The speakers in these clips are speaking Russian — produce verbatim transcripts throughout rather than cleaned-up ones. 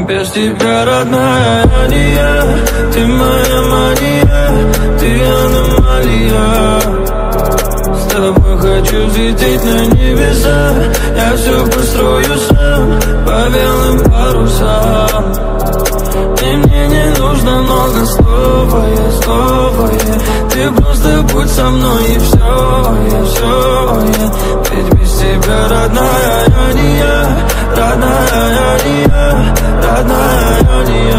Без тебя, родная, я не я. Ты моя мания, ты аномалия. С тобой хочу взлететь на небеса. Я все построю сам по белым парусам. И мне не нужно много слова, я снова я. Ты просто будь со мной и все, я все я. Ведь без тебя, родная, я не я. Родная, я не я. Родная, я не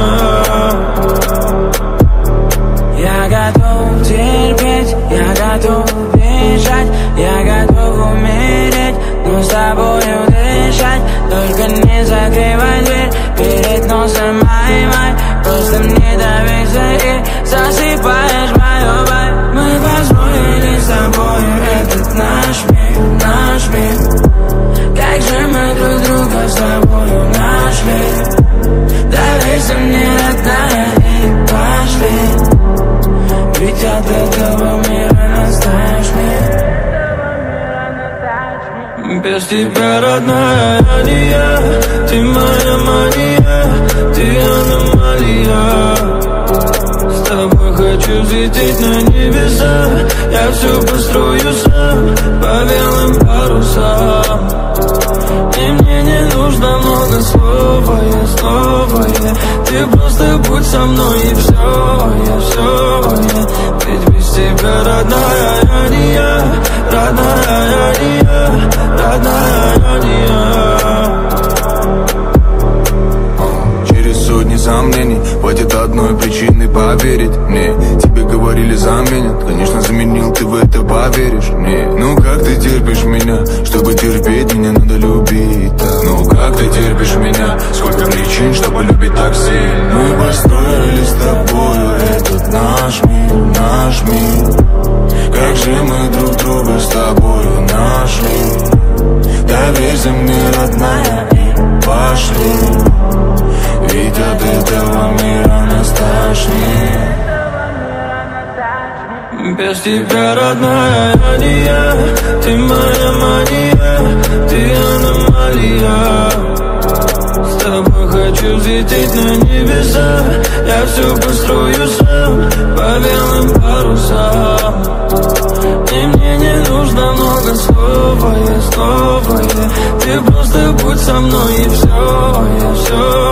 я. Я готов терпеть, я готов бежать, я готов умереть, но с тобою дышать. Только не закрывай дверь перед носом моей май. Просто мне доверься и засыпаешь мою боль. Мы построили с тобою этот наш мир, наш мир. Как же мы друг друга с тобою нашли. Доверься мне, родная, и пошли. Ведь от этого мира настаешь мир. Без тебя, родная, я не я. Ты моя мания, ты аномалия. С тобой хочу взлететь на небеса. Я все построю сам по белым парусам. И мне не нужно много слова, я снова я. Ты просто будь со мной и все, я все я. Ведь без тебя, родная, я не я. Родная, я не я. Родная, я не я. Через сотни сомнений хватит одной причины поверить мне. Тебе говорили заменят, конечно заменил, ты в это поверишь мне. Ну как ты терпишь меня? Чтобы терпеть меня надо любить так. Ну как ты терпишь меня? Сколько причин, чтобы любить так сильно. Мы построили с тобою этот наш мир, наш мир. Как же мы друг друга с тобою нашли. Доверься мне, родная, и пошли. Ведь от этого мира нас тошнит. Без тебя, родная, я не я. Ты моя мания, ты аномалия. С тобой хочу взлететь на небеса. Я все построю сам по белым парусам. И мне не нужно много слова, я снова я. Ты просто будь со мной и все, я все